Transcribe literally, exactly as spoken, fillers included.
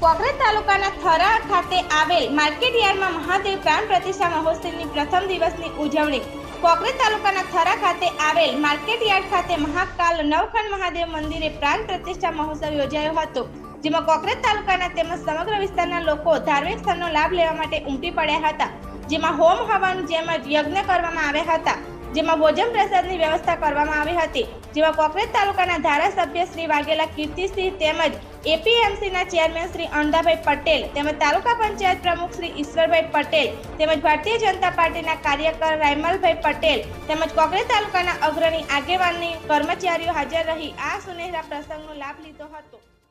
કોકરેજ તાલુકાના થરા ખાતે આવેલ માર્કેટ યાર્ડમાં મહાદેવ પ્રાણ પ્રતિષ્ઠા મહોત્સવની પ્રથમ દિવસની ઉજવણી. કોકરેજ તાલુકાના થરા ખાતે આવેલ માર્કેટ યાર્ડ ખાતે મહાકાલ નવખંડ મહાદેવ મંદિરે પ્રાણ પ્રતિષ્ઠા મહોત્સવ યોજાયો હતો, જેમાં કોકરેજ તાલુકાના તેમજ સમગ્ર વિસ્તારના લોકો ધાર્મિક સ્થળનો લાભ લેવા માટે ઉમટી પડ્યા હતા, જેમાં હોમ હવન જેમ યજ્ઞ કરવામાં આવ્યા હતા, જેમાં ભોજન પ્રસાદની વ્યવસ્થા કરવામાં આવી હતી, જેમાં કોકરેજ તાલુકાના ધારાસભ્ય શ્રી વાઘેલા કીર્તિસિંહ તેમજ એપીએમસીના ચેરમેન શ્રી અણધાભાઈ પટેલ તેમજ તાલુકા પંચાયત પ્રમુખ શ્રી ઈશ્વરભાઈ પટેલ તેમજ ભારતીય જનતા પાર્ટીના કાર્યકર રાયમલભાઈ પટેલ તેમજ કોકરેજ તાલુકાના અગ્રણી આગેવાની કર્મચારીઓ હાજર રહી આ સુનેહરા પ્રસંગનો લાભ લીધો હતો.